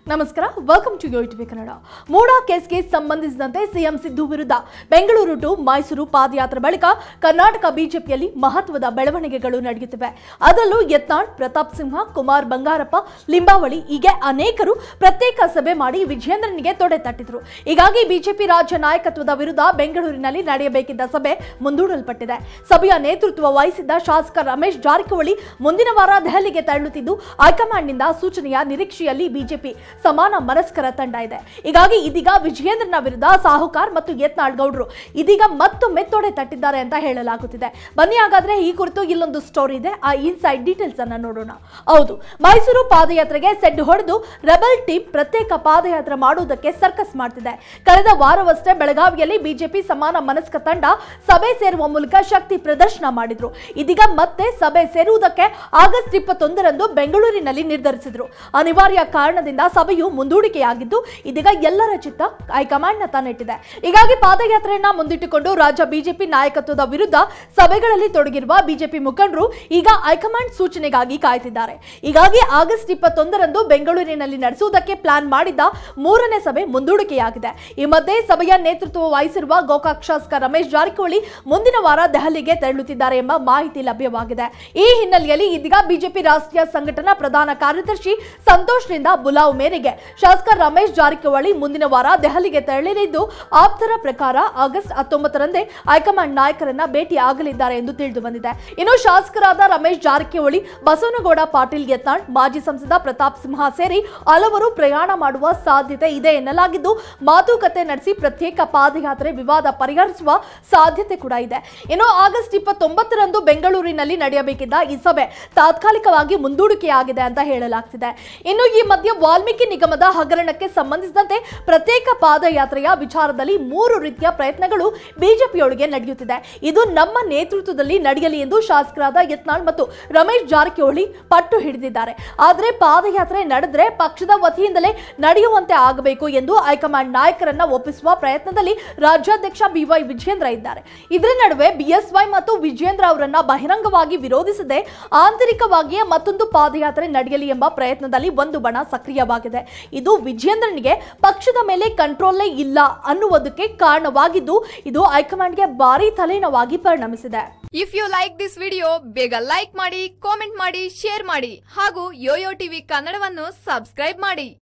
ನಮಸ್ಕಾರ, welcome to TV Kannada. MUDA ಕೇಸ್ಗೆ ಸಂಬಂಧಿಸಿದಂತೆ ಸಿಎಂ ಸಿದ್ದು ವಿರುದ್ಧ ಬೆಂಗಳೂರು ಟು ಮೈಸೂರು ಪಾದಯಾತ್ರೆ ಬಳಿಕ ಕರ್ನಾಟಕ ಬಿಜೆಪಿಯಲ್ಲಿ ಮಹತ್ವದ ಬೆಳವಣಿಗೆಗಳು ನಡೆಯುತ್ತಿವೆ. ಅದರಲ್ಲೂ ಯತ್ನಾಳ್, ಪ್ರತಾಪ್ ಸಿಂಹ, ಕುಮಾರ್ ಬಂಗಾರಪ್ಪ, ಲಿಂಬಾವಳಿ ಹೀಗೆ ಅನೇಕರು ಪ್ರತ್ಯೇಕ ಸಭೆ ಮಾಡಿ ವಿಜೇಂದ್ರನಿಗೆ ತೊಡೆ ತಟ್ಟಿದ್ರು. ಹೀಗಾಗಿ ಬಿಜೆಪಿ ರಾಜ್ಯ ನಾಯಕತ್ವದ ವಿರುದ್ಧ ಬೆಂಗಳೂರಿನಲ್ಲಿ ನಡೆಯಬೇಕಿದ್ದ ಸಭೆ ಮುಂದೂಡಲ್ಪಟ್ಟಿದೆ. ಸಭೆಯ ನೇತೃತ್ವ ವಹಿಸಿದ್ದ ಶಾಸಕ ರಮೇಶ್ ಜಾರಕಿಹೊಳಿ ಮುಂದಿನ ವಾರ ದೆಹಲಿಗೆ ತೆರಳುತ್ತಿದ್ದು, ಹೈಕಮಾಂಡ್ನಿಂದ ಸೂಚನೆಯ ನಿರೀಕ್ಷೆಯಲ್ಲಿ ಬಿಜೆಪಿ ಸಮಾನ ಮನಸ್ಕರ ತಂಡ ಇದೆ. ಹೀಗಾಗಿ ಇದೀಗ ವಿಜಯೇಂದ್ರನ ವಿರುದ್ಧ ಸಾಹುಕಾರ್ ಮತ್ತು ಯತ್ನಾಳ್ ಗೌಡ್ರು ಇದೀಗ ಮತ್ತೊಮ್ಮೆ ತೊಡೆ ತಟ್ಟಿದ್ದಾರೆ ಅಂತ ಹೇಳಲಾಗುತ್ತಿದೆ. ಬನ್ನಿ ಹಾಗಾದ್ರೆ ಈ ಕುರಿತು ಇಲ್ಲೊಂದು ಸ್ಟೋರಿ ಇದೆ, ಆ ಇನ್ಸೈಡ್ ಡೀಟೇಲ್ಸ್ ಅನ್ನ ನೋಡೋಣ. ಹೌದು, ಮೈಸೂರು ಪಾದಯಾತ್ರೆಗೆ ಸೆಡ್ ಹೊಡೆದು ರೆಬಲ್ ಟೀಮ್ ಪ್ರತ್ಯೇಕ ಪಾದಯಾತ್ರೆ ಮಾಡುವುದಕ್ಕೆ ಸರ್ಕಸ್ ಮಾಡ್ತಿದೆ. ಕಳೆದ ವಾರವಷ್ಟೇ ಬೆಳಗಾವಿಯಲ್ಲಿ ಬಿಜೆಪಿ ಸಮಾನ ಮನಸ್ಕ ತಂಡ ಸಭೆ ಸೇರುವ ಮೂಲಕ ಶಕ್ತಿ ಪ್ರದರ್ಶನ ಮಾಡಿದ್ರು. ಇದೀಗ ಮತ್ತೆ ಸಭೆ ಸೇರುವುದಕ್ಕೆ ಆಗಸ್ಟ್ 21ರಂದು ಬೆಂಗಳೂರಿನಲ್ಲಿ ನಿರ್ಧರಿಸಿದ್ರು. ಅನಿವಾರ್ಯ ಕಾರಣದಿಂದ ಸಭೆಯು ಮುಂದೂಡಿಕೆಯಾಗಿದ್ದು, ಇದೀಗ ಎಲ್ಲರ ಚಿತ್ತ ಹೈಕಮಾಂಡ್ ನ ತಾನೆಟ್ಟಿದೆ. ಹೀಗಾಗಿ ಪಾದಯಾತ್ರೆಯನ್ನ ಮುಂದಿಟ್ಟುಕೊಂಡು ರಾಜ್ಯ ಬಿಜೆಪಿ ನಾಯಕತ್ವದ ವಿರುದ್ಧ ಸಭೆಗಳಲ್ಲಿ ತೊಡಗಿರುವ ಬಿಜೆಪಿ ಮುಖಂಡರು ಈಗ ಹೈಕಮಾಂಡ್ ಸೂಚನೆಗಾಗಿ ಕಾಯ್ತಿದ್ದಾರೆ. ಹೀಗಾಗಿ ಆಗಸ್ಟ್ 21ರಂದು ಬೆಂಗಳೂರಿನಲ್ಲಿ ನಡೆಸುವುದಕ್ಕೆ ಪ್ಲಾನ್ ಮಾಡಿದ್ದ 3ನೇ ಸಭೆ ಮುಂದೂಡಿಕೆಯಾಗಿದೆ. ಈ ಮಧ್ಯೆ ಸಭೆಯ ನೇತೃತ್ವ ವಹಿಸಿರುವ ಗೋಕಾಕ್ ಶಾಸಕ ರಮೇಶ್ ಜಾರಕಿಹೊಳಿ ಮುಂದಿನ ವಾರ ದೆಹಲಿಗೆ ತೆರಳುತ್ತಿದ್ದಾರೆ ಎಂಬ ಮಾಹಿತಿ ಲಭ್ಯವಾಗಿದೆ. ಈ ಹಿನ್ನೆಲೆಯಲ್ಲಿ ಇದೀಗ ಬಿಜೆಪಿ ರಾಷ್ಟ್ರೀಯ ಸಂಘಟನಾ ಪ್ರಧಾನ ಕಾರ್ಯದರ್ಶಿ ಸಂತೋಷ್ನಿಂದ ಬುಲಾವ್ ಮೇರೆಗೆ ಶಾಸಕ ರಮೇಶ್ ಜಾರಕಿಹೊಳಿ ಮುಂದಿನ ವಾರ ದೆಹಲಿಗೆ ತೆರಳಲಿದ್ದು, ಆಪ್ತರ ಪ್ರಕಾರ ಆಗಸ್ಟ್ 19ರಂದೇ ಹೈಕಮಾಂಡ್ ನಾಯಕರನ್ನ ಭೇಟಿ ಆಗಲಿದ್ದಾರೆ ಎಂದು ತಿಳಿದು ಬಂದಿದೆ. ಇನ್ನು ಶಾಸಕರಾದ ರಮೇಶ್ ಜಾರಕಿಹೊಳಿ, ಬಸವನಗೌಡ ಪಾಟೀಲ್ ಯತ್ನಾಳ್, ಮಾಜಿ ಸಂಸದ ಪ್ರತಾಪ್ ಸಿಂಹ ಸೇರಿ ಹಲವರು ಪ್ರಯಾಣ ಮಾಡುವ ಸಾಧ್ಯತೆ ಇದೆ ಎನ್ನಲಾಗಿದ್ದು, ಮಾತುಕತೆ ನಡೆಸಿ ಪ್ರತ್ಯೇಕ ಪಾದಯಾತ್ರೆ ವಿವಾದ ಪರಿಹರಿಸುವ ಸಾಧ್ಯತೆ ಕೂಡ ಇದೆ. ಇನ್ನು ಆಗಸ್ಟ್ 29ರಂದು ಬೆಂಗಳೂರಿನಲ್ಲಿ ನಡೆಯಬೇಕಿದ್ದ ಈ ಸಭೆ ತಾತ್ಕಾಲಿಕವಾಗಿ ಮುಂದೂಡಿಕೆಯಾಗಿದೆ ಅಂತ ಹೇಳಲಾಗ್ತಿದೆ. ಇನ್ನು ಈ ಮಧ್ಯೆ ವಾಲ್ಮೀಕಿ ನಿಗಮದ ಹಗರಣಕ್ಕೆ ಸಂಬಂಧಿಸಿದಂತೆ ಪ್ರತ್ಯೇಕ ಪಾದಯಾತ್ರೆಯ ವಿಚಾರದಲ್ಲಿ 3 ರೀತಿಯ ಪ್ರಯತ್ನಗಳು ಬಿಜೆಪಿಯೊಳಗೆ ನಡೆಯುತ್ತಿದೆ. ಇದು ನಮ್ಮ ನೇತೃತ್ವದಲ್ಲಿ ನಡೆಯಲಿ ಎಂದು ಶಾಸಕರಾದ ಯತ್ನಾಳ್ ಮತ್ತು ರಮೇಶ್ ಜಾರಕಿಹೊಳಿ ಪಟ್ಟು ಹಿಡಿದಿದ್ದಾರೆ. ಆದರೆ ಪಾದಯಾತ್ರೆ ನಡೆದ್ರೆ ಪಕ್ಷದ ವತಿಯಿಂದಲೇ ನಡೆಯುವಂತೆ ಆಗಬೇಕು ಎಂದು ಹೈಕಮಾಂಡ್ ನಾಯಕರನ್ನ ಒಪ್ಪಿಸುವ ಪ್ರಯತ್ನದಲ್ಲಿ ರಾಜ್ಯಾಧ್ಯಕ್ಷ ಬಿವೈ ವಿಜೇಂದ್ರ ಇದ್ದಾರೆ. ಇದರ ನಡುವೆ ಬಿಎಸ್ವೈ ಮತ್ತು ವಿಜೇಂದ್ರ ಅವರನ್ನ ಬಹಿರಂಗವಾಗಿ ವಿರೋಧಿಸದೆ ಆಂತರಿಕವಾಗಿಯೇ ಮತ್ತೊಂದು ಪಾದಯಾತ್ರೆ ನಡೆಯಲಿ ಎಂಬ ಪ್ರಯತ್ನದಲ್ಲಿ ಒಂದು ಬಣ ಸಕ್ರಿಯವಾಗಿದೆ. ಇದು ವಿಜೇಂದ್ರನಿಗೆ ಪಕ್ಷದ ಮೇಲೆ ಕಂಟ್ರೋಲೇ ಇಲ್ಲ ಅನ್ನುವುದಕ್ಕೆ ಕಾರಣವಾಗಿದ್ದು, ಇದು ಹೈಕಮಾಂಡ್ಗೆ ಭಾರಿ ತಲೆನೋವಾಗಿ ಪರಿಣಮಿಸಿದೆ. If you like this video, ಬೇಗ ಲೈಕ್ ಮಾಡಿ, ಕಾಮೆಂಟ್ ಮಾಡಿ, ಶೇರ್ ಮಾಡಿ ಹಾಗೂ ಯೋಯೋ ಟಿವಿ ಕನ್ನಡವನ್ನು ಸಬ್ಸ್ಕ್ರೈಬ್ ಮಾಡಿ.